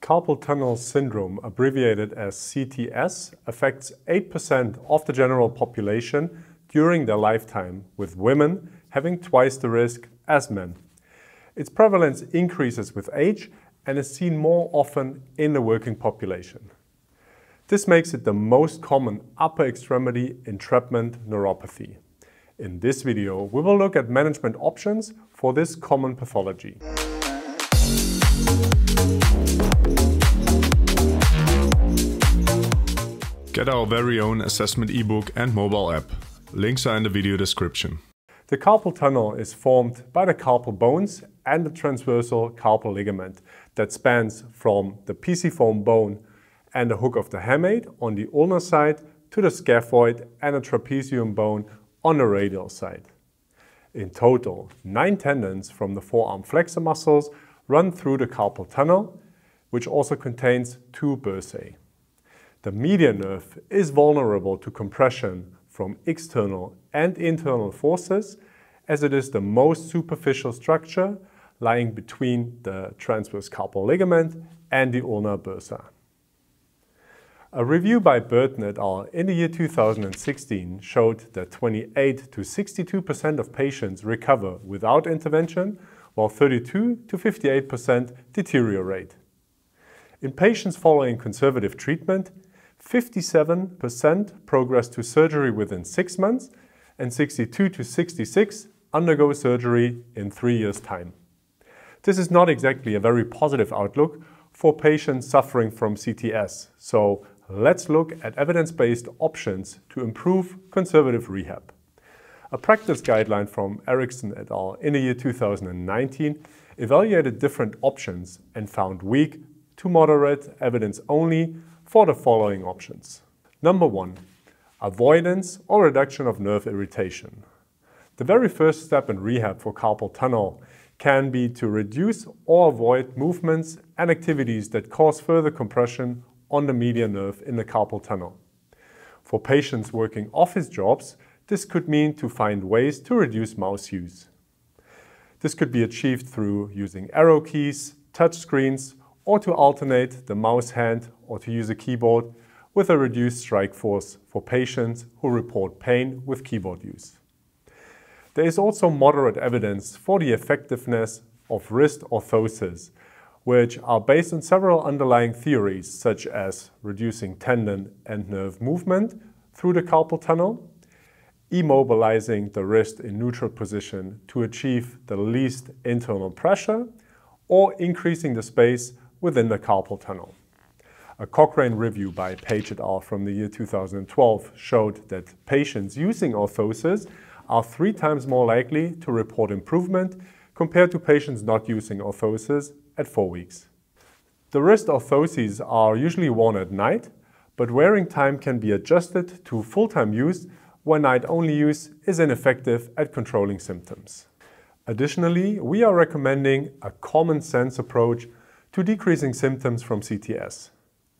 Carpal Tunnel Syndrome, abbreviated as CTS, affects 8% of the general population during their lifetime, with women having twice the risk as men. Its prevalence increases with age and is seen more often in the working population. This makes it the most common upper extremity entrapment neuropathy. In this video, we will look at management options for this common pathology. Get our very own assessment ebook and mobile app. Links are in the video description. The carpal tunnel is formed by the carpal bones and the transversal carpal ligament that spans from the pisiform bone and the hook of the hamate on the ulnar side to the scaphoid and the trapezium bone on the radial side. In total, 9 tendons from the forearm flexor muscles run through the carpal tunnel, which also contains 2 bursae. The median nerve is vulnerable to compression from external and internal forces, as it is the most superficial structure lying between the transverse carpal ligament and the ulnar bursa. A review by Burton et al. In the year 2016 showed that 28 to 62% of patients recover without intervention, while 32 to 58% deteriorate. In patients following conservative treatment, 57% progress to surgery within 6 months and 62 to 66% undergo surgery in 3 years' time. This is not exactly a very positive outlook for patients suffering from CTS, so let's look at evidence-based options to improve conservative rehab. A practice guideline from Erickson et al. In the year 2019 evaluated different options and found weak to moderate evidence only for the following options. Number 1. Avoidance or reduction of nerve irritation. The very first step in rehab for carpal tunnel can be to reduce or avoid movements and activities that cause further compression on the median nerve in the carpal tunnel. For patients working office jobs, this could mean to find ways to reduce mouse use. This could be achieved through using arrow keys, touch screens, or to alternate the mouse hand or to use a keyboard with a reduced strike force for patients who report pain with keyboard use. There is also moderate evidence for the effectiveness of wrist orthoses, which are based on several underlying theories such as reducing tendon and nerve movement through the carpal tunnel, immobilizing the wrist in neutral position to achieve the least internal pressure, or increasing the space within the carpal tunnel. A Cochrane review by Page et al. From the year 2012 showed that patients using orthoses are 3 times more likely to report improvement compared to patients not using orthoses at 4 weeks. The wrist orthoses are usually worn at night, but wearing time can be adjusted to full-time use when night-only use is ineffective at controlling symptoms. Additionally, we are recommending a common sense approach to decreasing symptoms from CTS.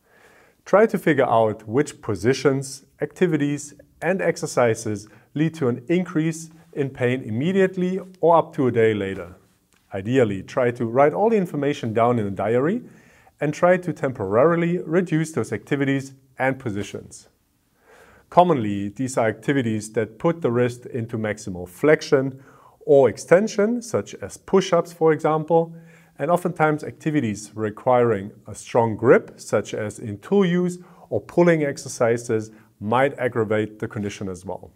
Try to figure out which positions, activities, and exercises lead to an increase in pain immediately or up to a day later. Ideally, try to write all the information down in a diary and try to temporarily reduce those activities and positions. Commonly, these are activities that put the wrist into maximal flexion or extension, such as push-ups, for example, and oftentimes activities requiring a strong grip, such as in tool use or pulling exercises, might aggravate the condition as well.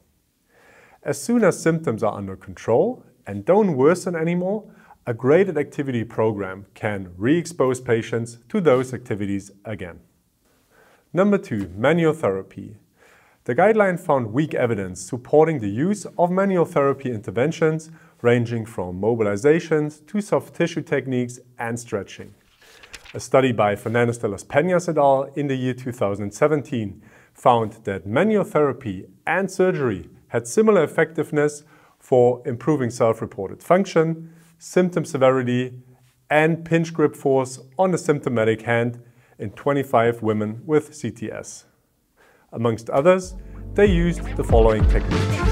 As soon as symptoms are under control and don't worsen anymore, a graded activity program can re-expose patients to those activities again. Number 2, manual therapy. The guideline found weak evidence supporting the use of manual therapy interventions ranging from mobilizations to soft tissue techniques and stretching. A study by Fernandez de las Peñas et al. In the year 2017 found that manual therapy and surgery had similar effectiveness for improving self-reported function, symptom severity, and pinch grip force on the symptomatic hand in 25 women with CTS. Amongst others, they used the following techniques.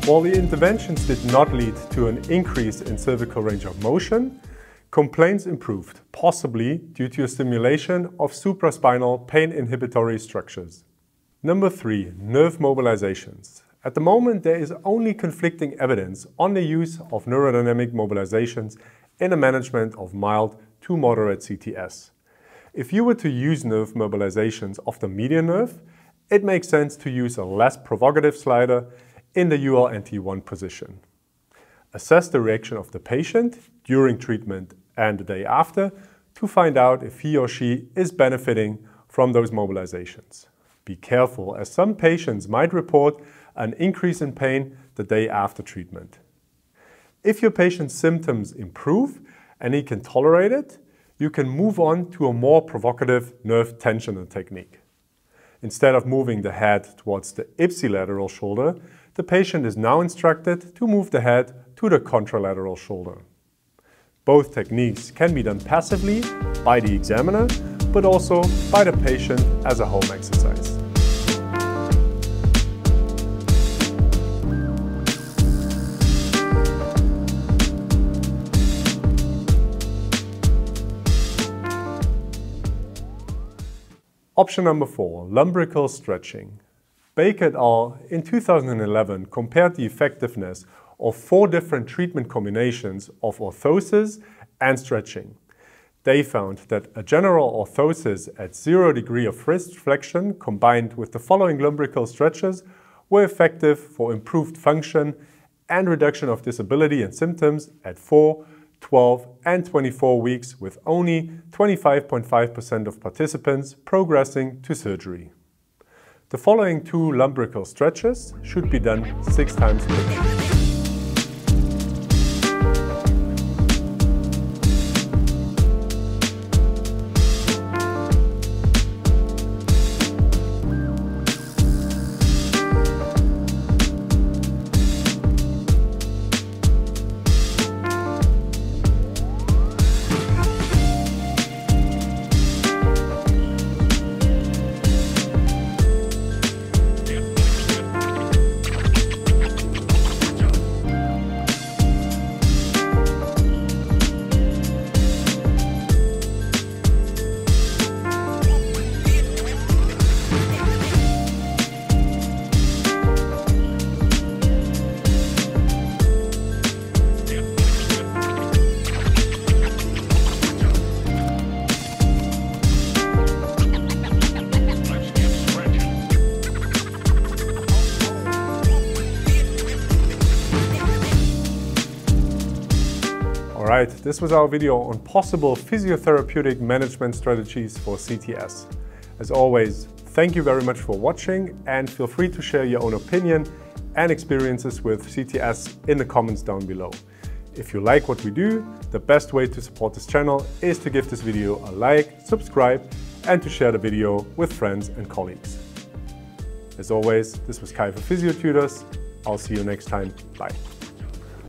While the interventions did not lead to an increase in cervical range of motion, complaints improved, possibly due to a stimulation of supraspinal pain inhibitory structures. Number 3. Nerve mobilizations. At the moment, there is only conflicting evidence on the use of neurodynamic mobilizations in the management of mild to moderate CTS. If you were to use nerve mobilizations of the median nerve, it makes sense to use a less provocative slider in the ULNT1 position. Assess the reaction of the patient during treatment and the day after to find out if he or she is benefiting from those mobilizations. Be careful, as some patients might report an increase in pain the day after treatment. If your patient's symptoms improve and he can tolerate it, you can move on to a more provocative nerve tensioner technique. Instead of moving the head towards the ipsilateral shoulder, the patient is now instructed to move the head to the contralateral shoulder. Both techniques can be done passively by the examiner, but also by the patient as a home exercise. Option number 4, lumbrical stretching. Baker et al. In 2011 compared the effectiveness of 4 different treatment combinations of orthosis and stretching. They found that a general orthosis at 0 degree of wrist flexion combined with the following lumbrical stretches were effective for improved function and reduction of disability and symptoms at 4, 12 and 24 weeks, with only 25.5% of participants progressing to surgery. The following 2 lumbrical stretches should be done 6 times per day. Alright, this was our video on possible physiotherapeutic management strategies for CTS. As always, thank you very much for watching and feel free to share your own opinion and experiences with CTS in the comments down below. If you like what we do, the best way to support this channel is to give this video a like, subscribe and to share the video with friends and colleagues. As always, this was Kai for Physiotutors. I'll see you next time. Bye.